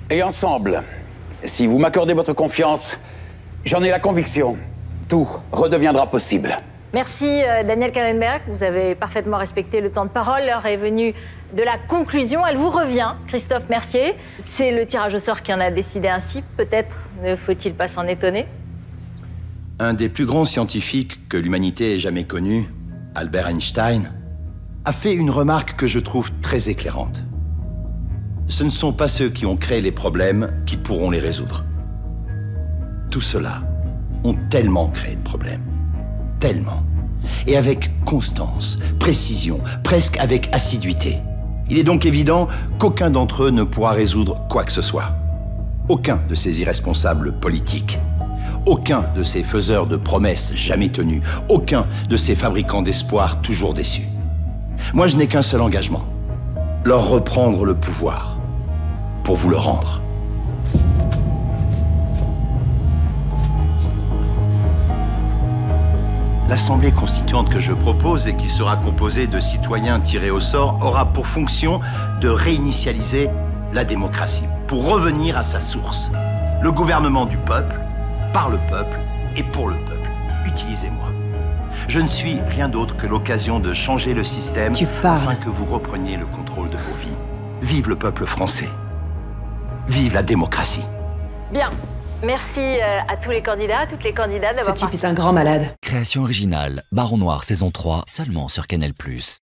Et ensemble, si vous m'accordez votre confiance, j'en ai la conviction, tout redeviendra possible. Merci Daniel Kahneberg, vous avez parfaitement respecté le temps de parole. L'heure est venue de la conclusion, elle vous revient, Christophe Mercier. C'est le tirage au sort qui en a décidé ainsi, peut-être ne faut-il pas s'en étonner. Un des plus grands scientifiques que l'humanité ait jamais connu, Albert Einstein, a fait une remarque que je trouve très éclairante. Ce ne sont pas ceux qui ont créé les problèmes qui pourront les résoudre. Tous ceux-là ont tellement créé de problèmes. Tellement. Et avec constance, précision, presque avec assiduité. Il est donc évident qu'aucun d'entre eux ne pourra résoudre quoi que ce soit. Aucun de ces irresponsables politiques. Aucun de ces faiseurs de promesses jamais tenues. Aucun de ces fabricants d'espoir toujours déçus. Moi, je n'ai qu'un seul engagement. Leur reprendre le pouvoir. Pour vous le rendre. L'Assemblée constituante que je propose et qui sera composée de citoyens tirés au sort aura pour fonction de réinitialiser la démocratie, pour revenir à sa source. Le gouvernement du peuple, par le peuple et pour le peuple. Utilisez-moi. Je ne suis rien d'autre que l'occasion de changer le système afin que vous repreniez le contrôle de vos vies. Vive le peuple français. Vive la démocratie. Bien. Merci à tous les candidats, à toutes les candidates d'avoir Ce type est un grand malade. Création originale, Baron Noir saison 3, seulement sur Canal+.